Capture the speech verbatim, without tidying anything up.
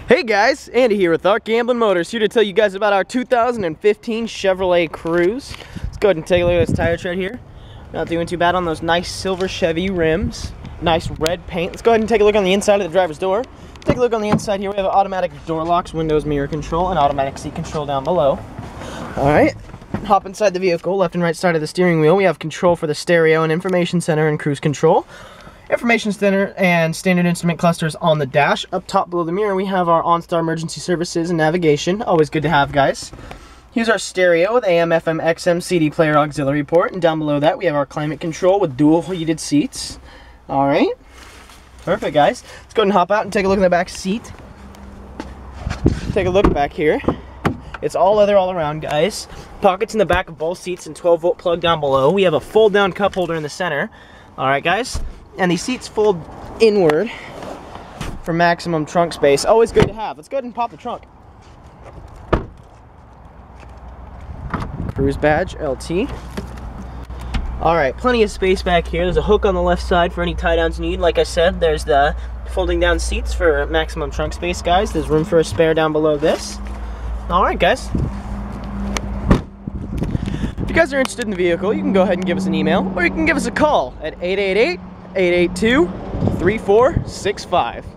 Hey guys, Andy here with Our Gambling Motors, here to tell you guys about our two thousand fifteen Chevrolet Cruze. Let's go ahead and take a look at this tire tread here. Not doing too bad on those nice silver Chevy rims. Nice red paint. Let's go ahead and take a look on the inside of the driver's door. Take a look on the inside here. We have automatic door locks, windows, mirror control, and automatic seat control down below. Alright, hop inside the vehicle. Left and right side of the steering wheel, we have control for the stereo and information center and cruise control. Information center and standard instrument clusters on the dash. Up top below the mirror, we have our OnStar emergency services and navigation. Always good to have, guys. Here's our stereo with A M, F M, X M, C D player auxiliary port. And down below that, we have our climate control with dual heated seats. All right. Perfect, guys. Let's go ahead and hop out and take a look at the back seat. Take a look back here. It's all leather all around, guys. Pockets in the back of both seats and twelve volt plug down below. We have a fold down cup holder in the center. All right, guys. And these seats fold inward for maximum trunk space. Always good to have. Let's go ahead and pop the trunk. Cruze badge, L T. Alright, plenty of space back here. There's a hook on the left side for any tie downs you need. Like I said, there's the folding down seats for maximum trunk space, guys. There's room for a spare down below this. Alright, guys. If you guys are interested in the vehicle, you can go ahead and give us an email, or you can give us a call at eight eight eight, eight eight two, three four six five.